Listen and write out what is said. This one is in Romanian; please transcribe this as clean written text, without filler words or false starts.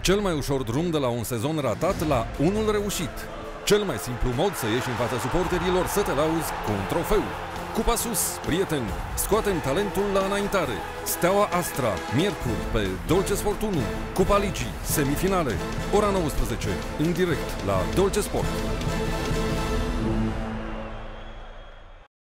Cel mai ușor drum de la un sezon ratat la unul reușit. Cel mai simplu mod să ieși în fața suporterilor să te lauzi cu un trofeu. Cupa sus, prieteni, scoatem talentul la înaintare. Steaua Astra, miercuri, pe Dolce Sport 1, Cupa Ligii, semifinale, ora 19, în direct la Dolce Sport.